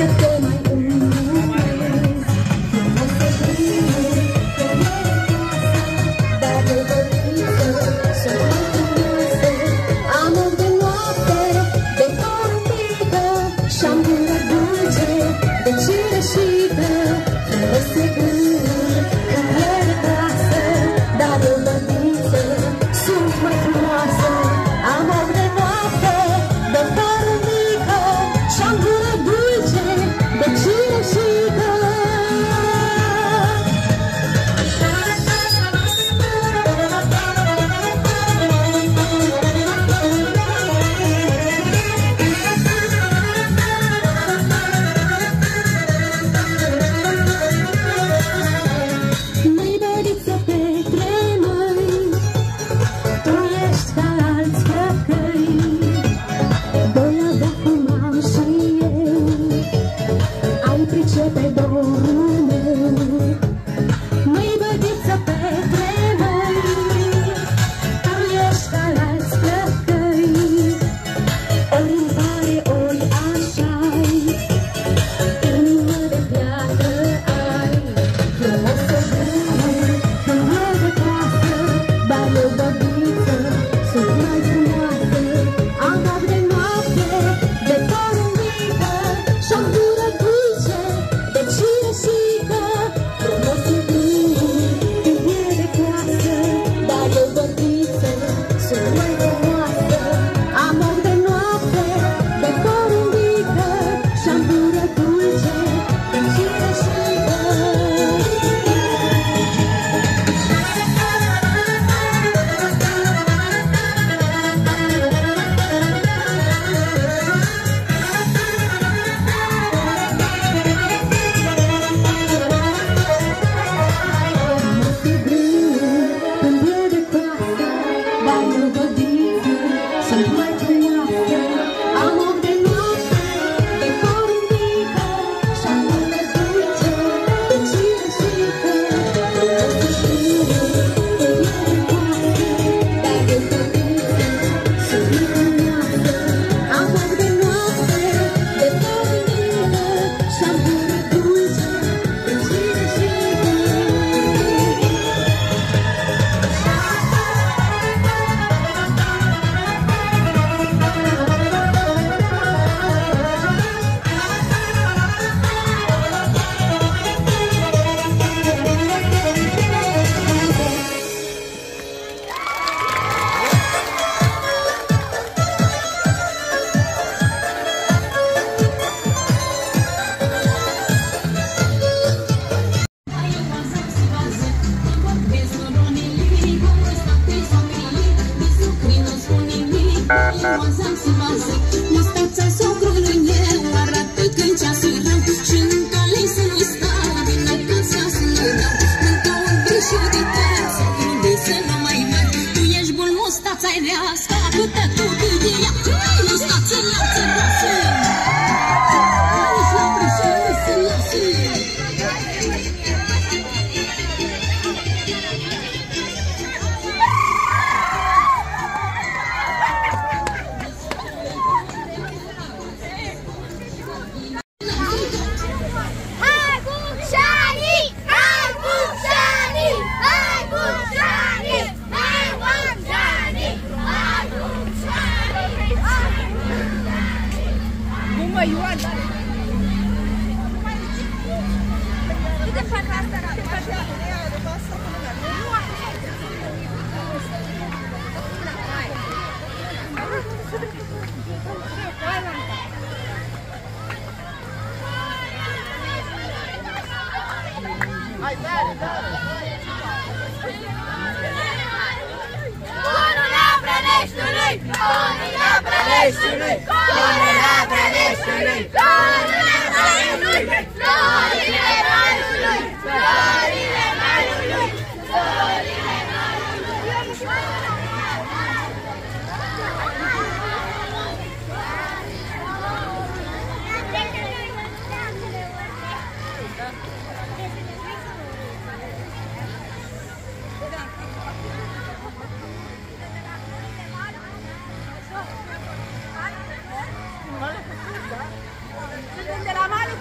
De la mano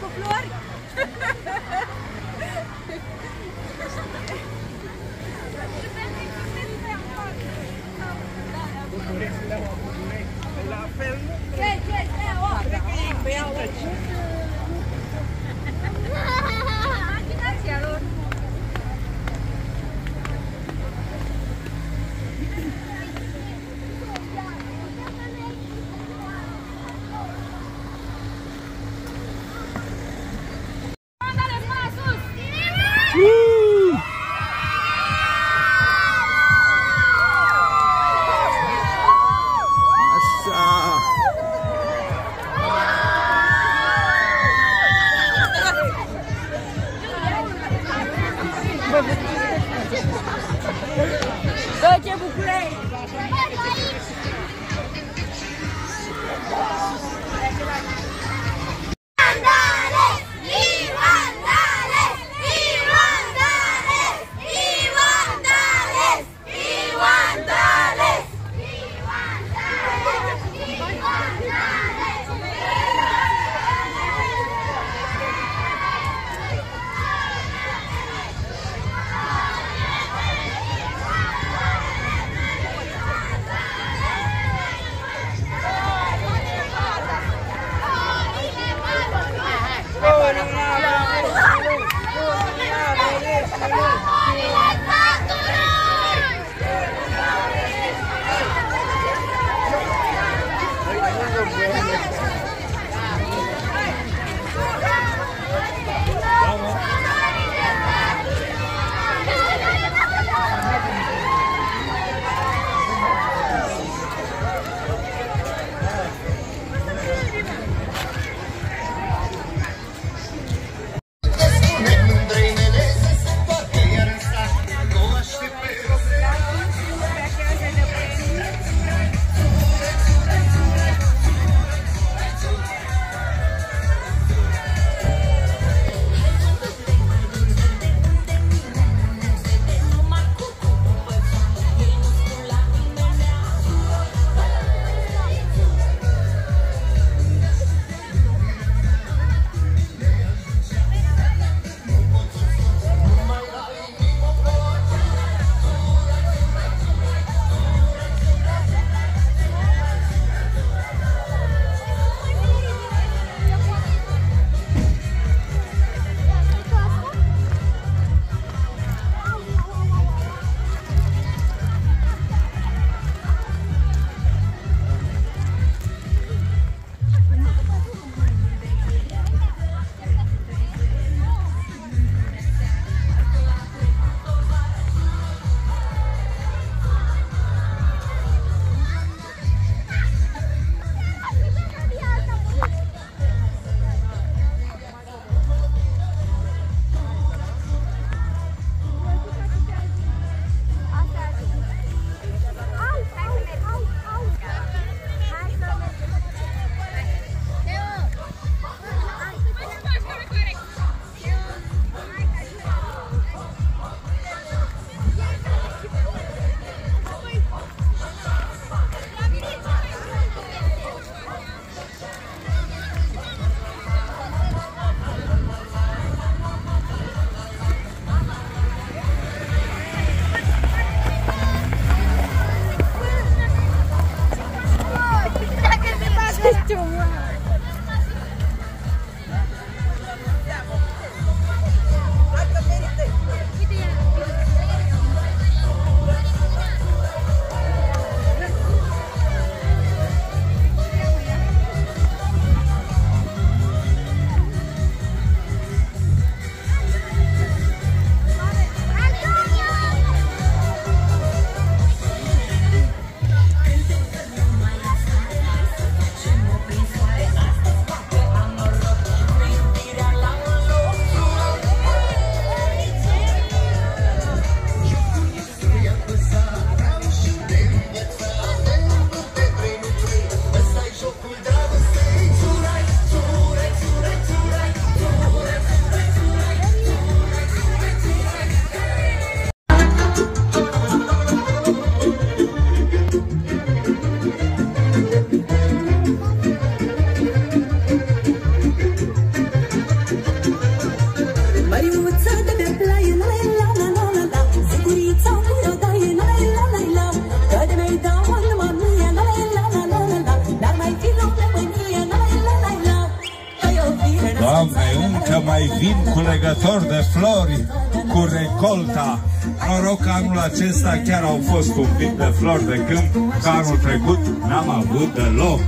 mai vin cu legători de flori cu recolta. Noroc că anul acesta chiar au fost un pic de flori de câmp, că anul trecut n-am avut deloc.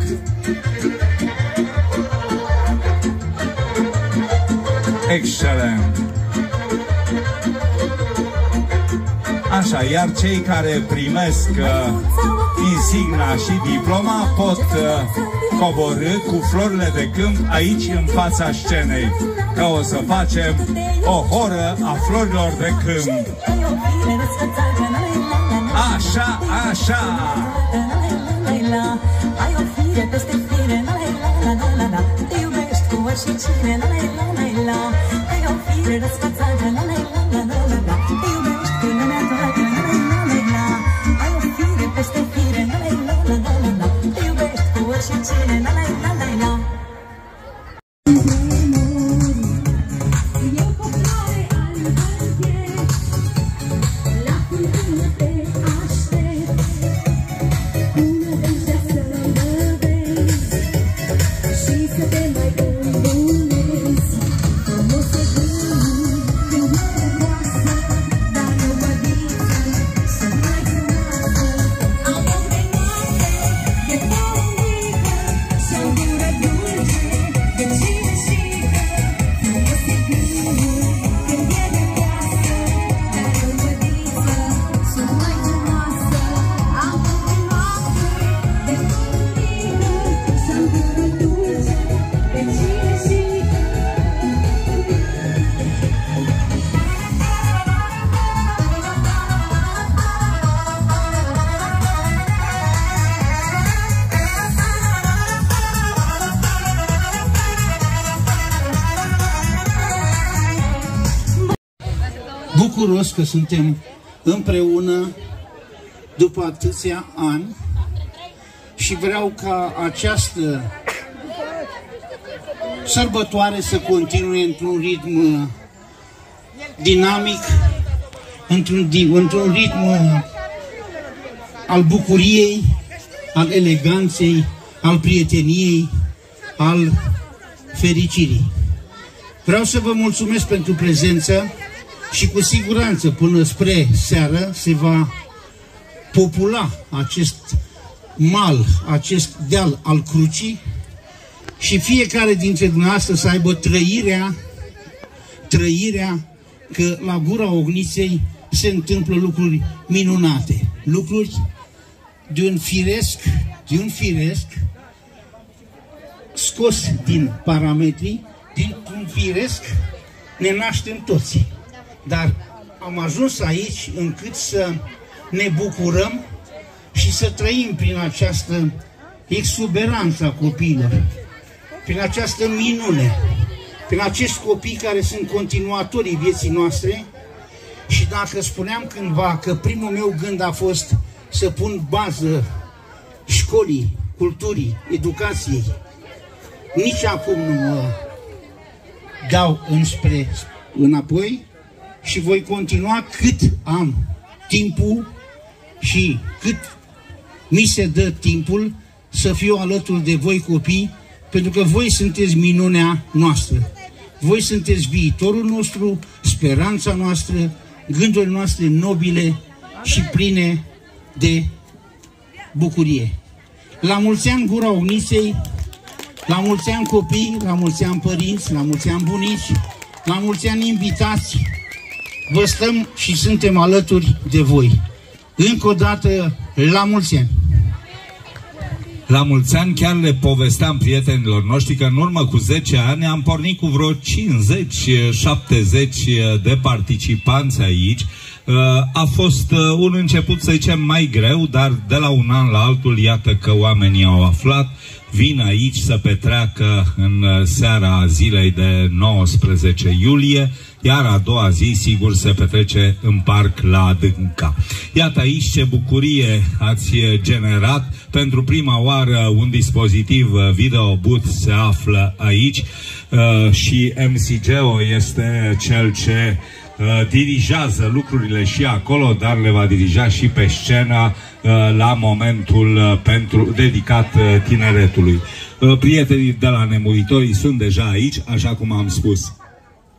Excelent! Așa, iar cei care primesc insigna și diploma pot coborî cu florile de câmp aici în fața scenei, că o să facem o horă a florilor de câmp. Așa, așa! Ai o fire peste fire, te iubești cu oricine, ai o fire răsfățată, te iubești cu lumea toată, ai o fire peste fire, te iubești cu oricine, Bucuros că suntem împreună după atâția ani și vreau ca această sărbătoare să continue într-un ritm dinamic, într-un ritm al bucuriei, al eleganței, al prieteniei, al fericirii. Vreau să vă mulțumesc pentru prezență și cu siguranță până spre seară se va popula acest mal, acest deal al crucii și fiecare dintre dumneavoastră să aibă trăirea că la gura Ogniței se întâmplă lucruri minunate, lucruri de un firesc scos din parametrii, dintr-un firesc ne naștem toți. Dar am ajuns aici încât să ne bucurăm și să trăim prin această exuberanță a copiilor, prin această minune, prin acești copii care sunt continuatorii vieții noastre. Și dacă spuneam cândva că primul meu gând a fost să pun bază școlii, culturii, educației, nici acum nu mă dau înapoi și voi continua cât am timpul și cât mi se dă timpul să fiu alături de voi copii, pentru că voi sunteți minunea noastră. Voi sunteți viitorul nostru, speranța noastră, gândurile noastre nobile și pline de bucurie. La mulți ani Gura Ogniței, la mulți ani copii, la mulți ani părinți, la mulți ani bunici, la mulți ani invitați. Vă stăm și suntem alături de voi. Încă o dată, la mulți ani! La mulți ani chiar le povesteam prietenilor noștri că în urmă cu 10 ani am pornit cu vreo 50-70 de participanți aici. A fost un început, să zicem, mai greu, dar de la un an la altul, iată că oamenii au aflat, vin aici să petreacă în seara zilei de 19 iulie, iar a doua zi, sigur, se petrece în parc la Adânca. Iată aici ce bucurie ați generat. Pentru prima oară un dispozitiv video booth se află aici și MC Geo este cel ce dirigează lucrurile și acolo, dar le va dirija și pe scenă la momentul dedicat tineretului. Prietenii de la Nemuritorii sunt deja aici, așa cum am spus.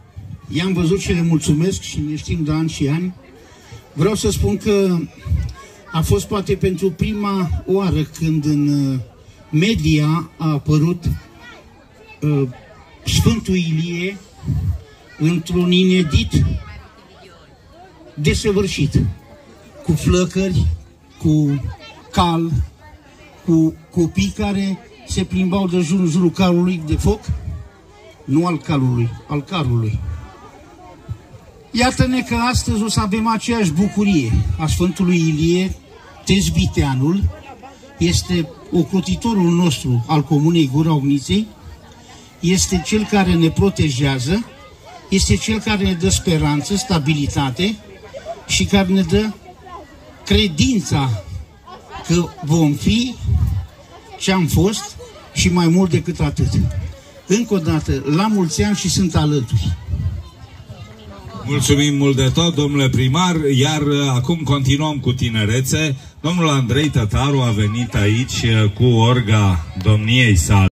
i-am văzut și le mulțumesc și ne știm de ani și ani. Vreau să spun că a fost poate pentru prima oară când în media a apărut Sfântul Ilie într-un inedit desăvârșit, cu flăcări, cu cal, cu copii care se plimbau de jur în jurul carului de foc, nu al calului, al carului. Iată-ne că astăzi o să avem aceeași bucurie a Sfântului Ilie, tezbiteanul, este ocrotitorul nostru al Comunei Gura Ogniței, este cel care ne protejează, este cel care ne dă speranță, stabilitate și care ne dă credința că vom fi ce am fost și mai mult decât atât. Încă o dată, la mulți ani și sunt alături. Mulțumim mult de tot, domnule primar, iar acum continuăm cu tinerețe. Domnul Andrei Tătaru a venit aici cu orga domniei sale.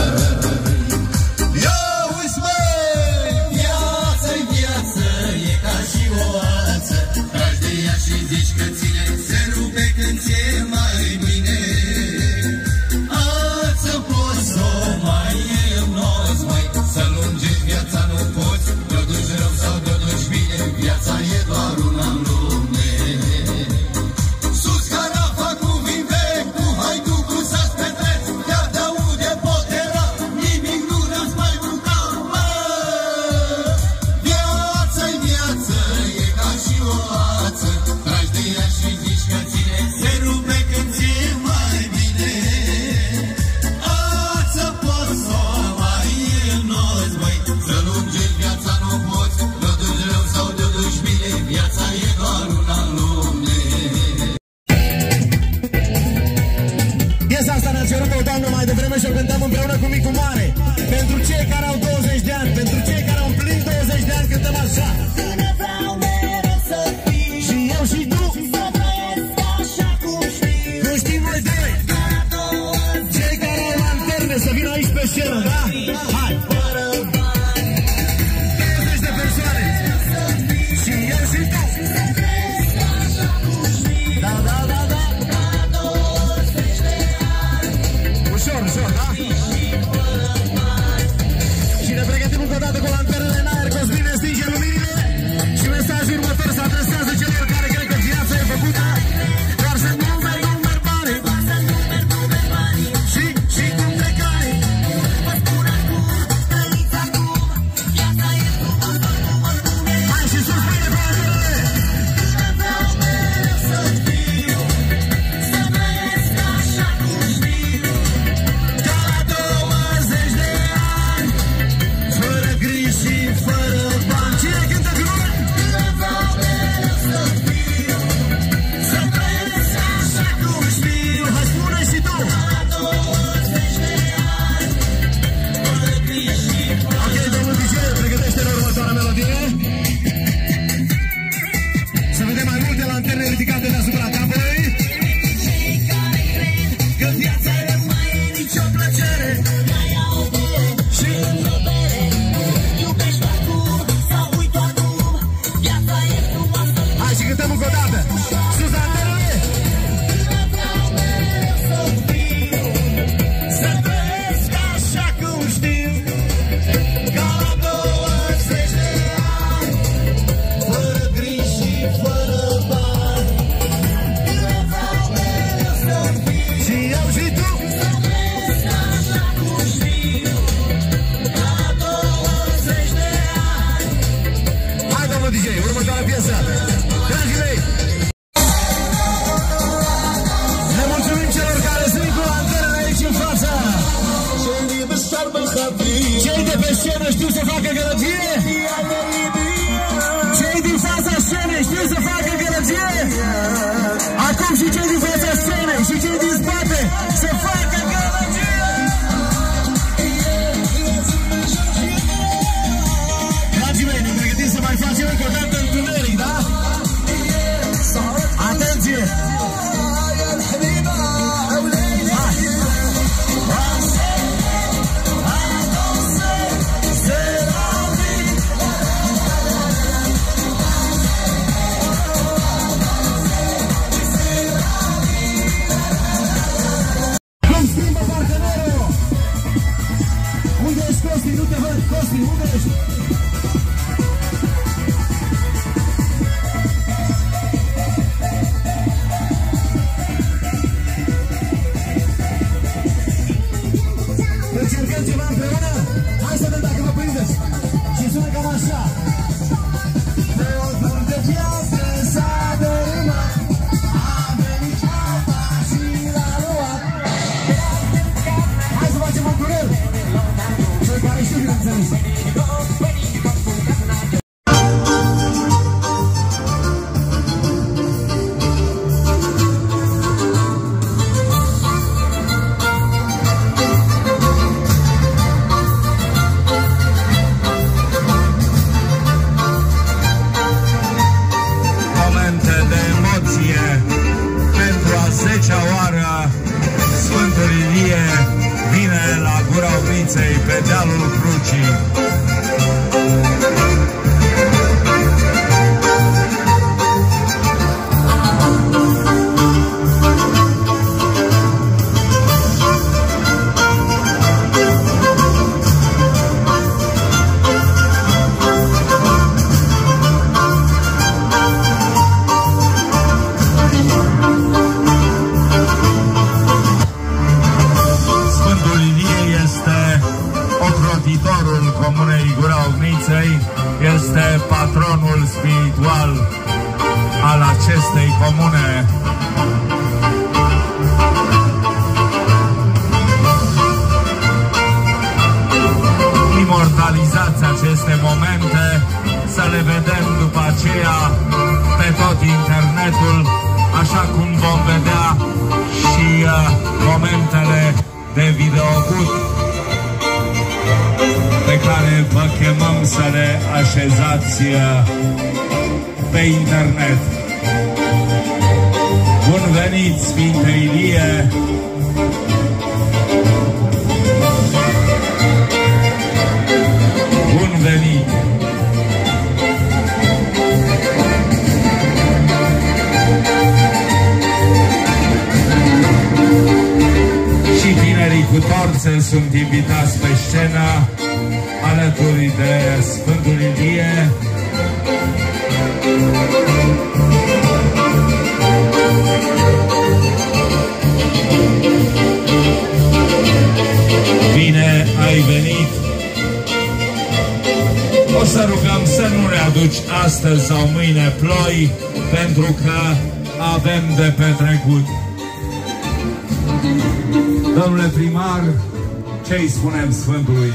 Cei de pe scenă știu să facă gălăgie? Cei din fața scenei știu să facă gălăgie? Acum și cei din fața scenei și cei din spate să facă gălăgie! Dragii mei, ne pregătim să mai facem încă o dată întuneric, da? Atenție! Será băieții, unde ești? Încercăm ceva împreună? Hai să vedem dacă vă prindeți! Și sună cam așa! Totul de viață s-a dărâmat, a venit apa și l-a luat. Hai să facem un curel! Cei care știu, bineînțeles! Sfântul Ilie vine la Gura Ogniței, pe dealul Crucii. Comunei Gura Ogniței, este patronul spiritual al acestei comune. Imortalizați aceste momente, să le vedem după aceea pe tot internetul, așa cum vom vedea și momentele de videocut pe care vă chemăm să le așezați pe internet. Bun venit, Sfinte Ilie! Bun venit! Și tinerii cu torțe sunt invitați pe scenă alături de Sfântul Ilie. Bine ai venit! O să rugăm să nu ne aduci astăzi sau mâine ploi, pentru că avem de petrecut. Domnule primar, ce-i spunem Sfântului?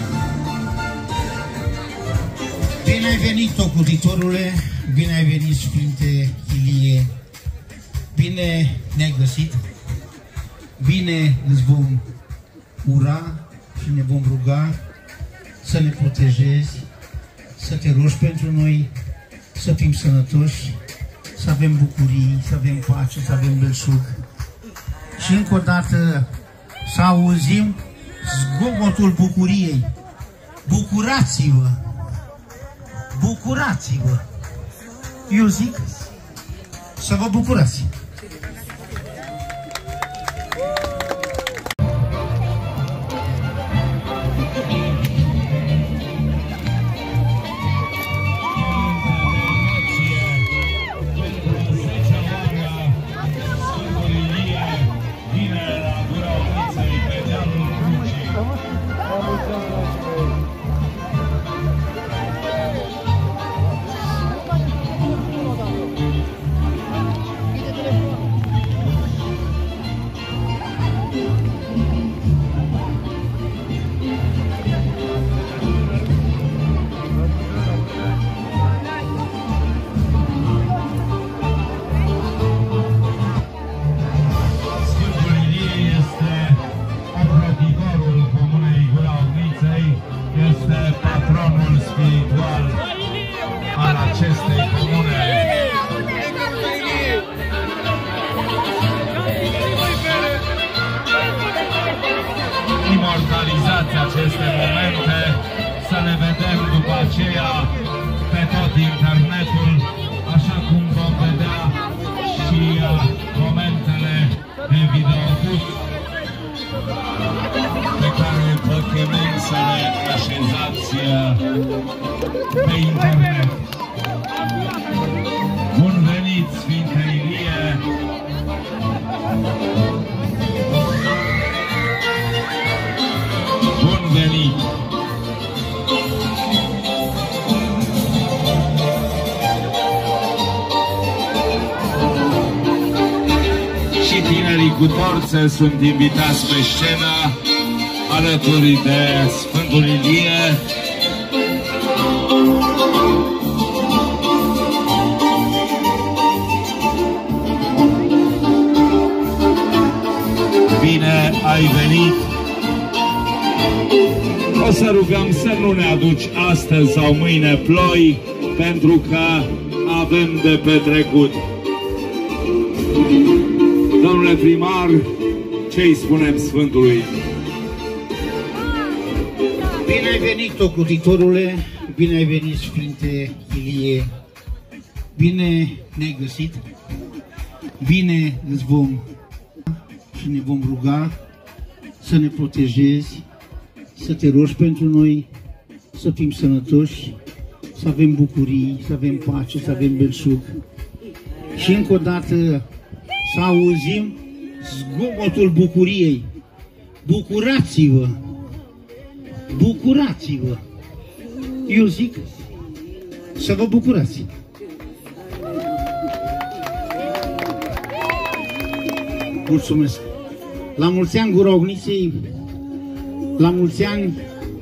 Bine ai venit, ocutitorule, bine ai venit, Sfinte Ilie, bine ne-ai găsit, bine îți vom ura și ne vom ruga să ne protejezi, să te rogi pentru noi, să fim sănătoși, să avem bucurii, să avem pace, să avem belșug. Și încă o dată să auzim zgomotul bucuriei. Bucurați-vă! Bucurați-vă! Eu zic să vă bucurați! Imortalizați aceste momente, să le vedem după aceea pe tot internetul, așa cum vom vedea și momentele de videocut pe care vă chemăm să ne așezați pe internet. Bun venit, Sfinte Ilie! Bun venit! Și tinerii cu torțe sunt invitați pe scenă alături de Sfântul Ilie. Bine ai venit! O să rugăm să nu ne aduci astăzi sau mâine ploi, pentru că avem de petrecut. Domnule primar, ce-i spunem Sfântului? Bine ai venit, ocrotitorule, bine ai venit, Sfinte Ilie, bine ne-ai găsit, bine îți vom și ne vom ruga să ne protejezi, să te rogi pentru noi, să fim sănătoși, să avem bucurii, să avem pace, să avem belșug și încă o dată să auzim zgomotul bucuriei. Bucurați-vă! Bucurați-vă! Eu zic să vă bucurați! Mulțumesc! La mulți ani Gura Ogniței, la mulți ani,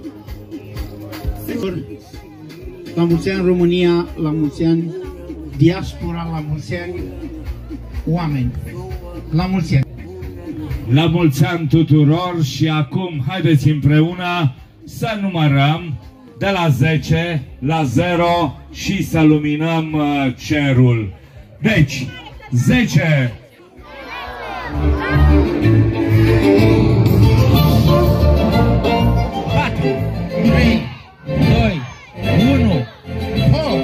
la mulți ani România, la mulți ani diaspora, la mulți ani oameni, la mulți ani! La mulți ani tuturor și acum haideți împreună să numărăm de la 10 la 0 și să luminăm cerul. Deci, 10! 4, 3, 2, 1, foc!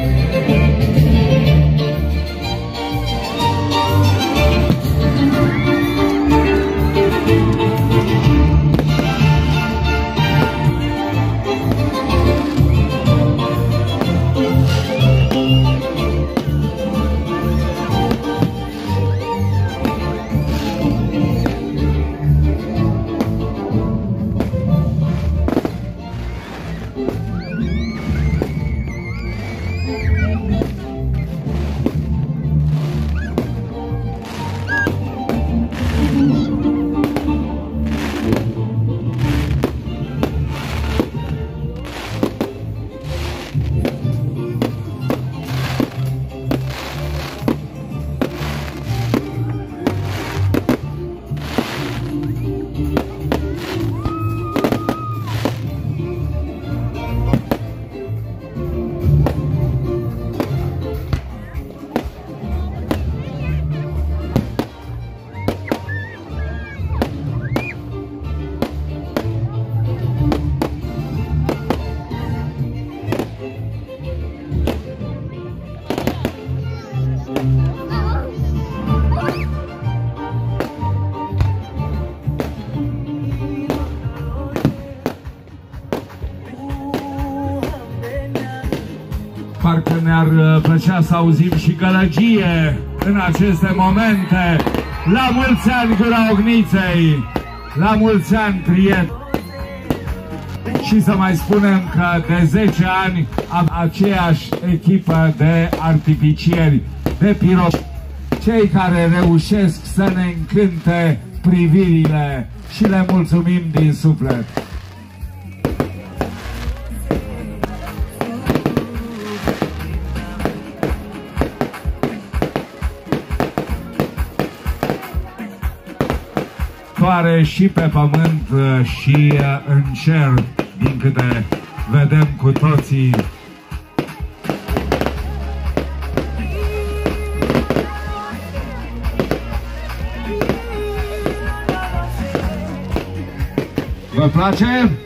Parcă ne-ar plăcea să auzim și gălăgie în aceste momente. La mulți ani Gura Ogniței! La mulți ani, prieteni! Și să mai spunem că de 10 ani am aceeași echipă de artificieri, de pirotehnici, cei care reușesc să ne încânte privirile și le mulțumim din suflet. Soare și pe pământ și în cer, din câte vedem cu toții. Vă place?